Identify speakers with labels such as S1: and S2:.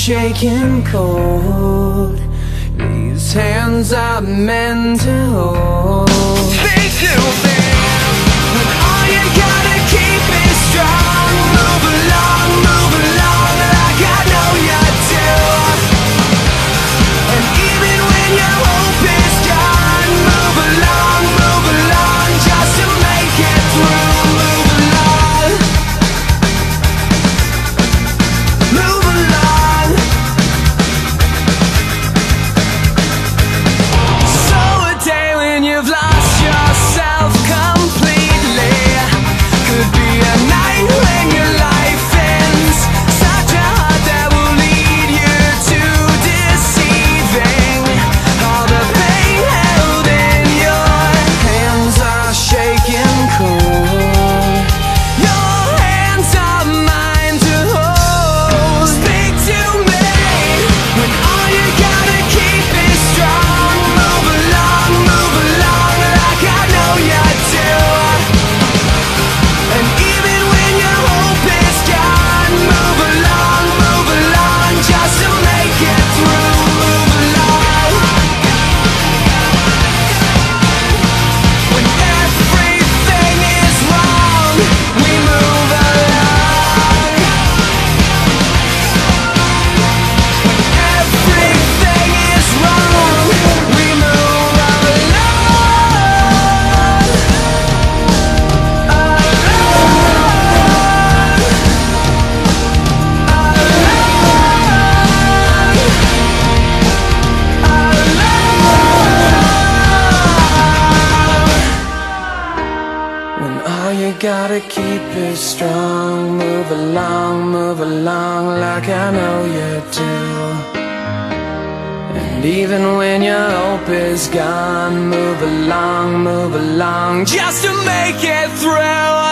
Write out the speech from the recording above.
S1: shaking cold. These hands are meant to hold. Speak to me when all you gotta keep is strong. Move along like I know you do. And even when your hope is gone, move along just to make it through. Move along, move along. So a day when you've lost yourself completely could be a night when your life ends. Such a heart that will lead you to deceiving. All the pain held in your hands are shaking cold. Your hands are mine to hold. Speak to me when all you gotta keep is strong. Move along like I know you do. And even when your hope is gone, move along just to make it through. Move along when everything is wrong. We move along when everything is wrong. We move when all you gotta keep is strong. Move along like I know you do. And even when your hope is gone, move along just to make it through.